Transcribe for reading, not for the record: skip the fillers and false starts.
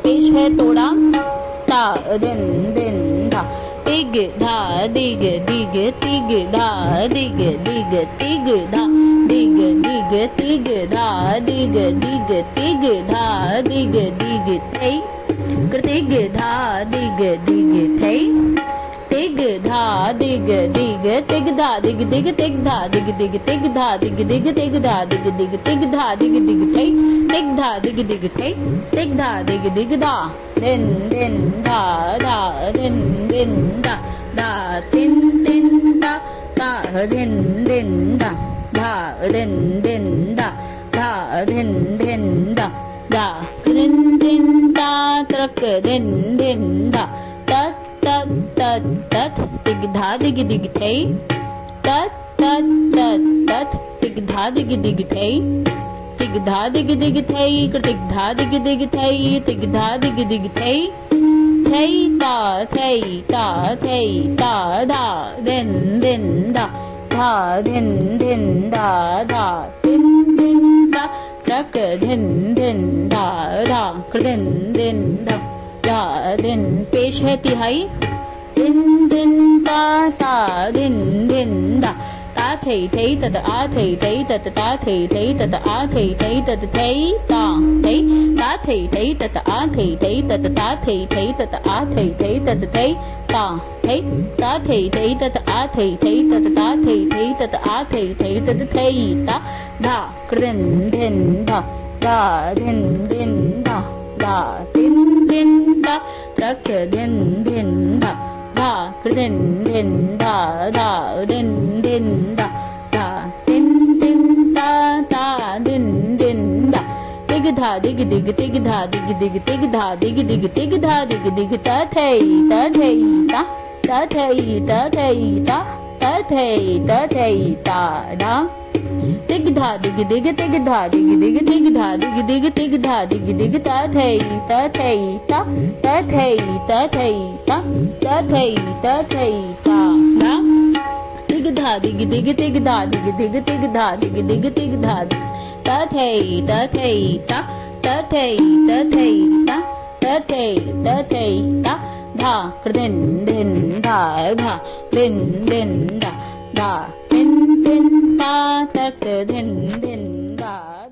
पेश है तोड़ा ता दिन दिन धा तिग धा दिग दिग तिग धा दिग दिग तिग धा दिग दिग तिग धा दिग दिग तिग धा दिग दिग थे तिग धा दिग दिग थे तिग धा दिग दिग तिग धा दिग दिग तिग धा दिग दिग तिग धा दिग दिग तिग धा दिग दिग तिग धा दिग दिग थे तिग धा दिग दिग थे तिग धा दिग दिग धा दिन दिन धा धा दिन दिन धा धा tin tin धा धा दिन दिन धा धा दिन दिन धा धा दिन दिन धा धा दिन दिन धा त्रक दिन दिन धा tat tat tat tat tig dha dig dig thay tat tat tat tat tig dha dig dig thay tig dha dig dig thay tig dha dig dig thay tig dha dig dig thay thay ta thay ta thay ta da din din da da din din da da din din da trak din din da da din din da da दिन पेश है तिहाई दिन दिन ता ता दिन दिन दा ता थे थे तत आ थे थे तत ता थे थे तत आ थे थे तत थे ता थे ता थे थे तत आ थे थे तत ता थे थे तत आ थे थे तत थे ता थे ता थे थे तत आ थे थे तत ता थे थे तत आ थे थे तत थे ता धा दिन दिन धा धा दिन दिन धा धा दिन दिन धा त्रक दिन दिन धा धा दिन दिन धा धा दिन दिन धा धा दिन दिन धा धा दिन दिन धा तिग धा दिग दिग तिग धा दिग दिग तिग धा दिग दिग तिग धा दिग दिग ता थे ता थे ता ता थे ता थे ता ता थे ता थे ता धा तिग धा दिग दिग तिग धा दिग दिग तिग धा दिग दिग तिग धा दिग दिग ता थे ता थे ता ता थे ता थे ता ता थे ता थे ता धा तिग धा दिग दिग तिग धा दिग दिग तिग धा दिग दिग तिग धा ता थे ता थे ता ता थे ता थे ता ता थे ता थे ता धा दिन दिन धा धा दिन दिन धा धा दिन दिन ता तक दिन दिन धा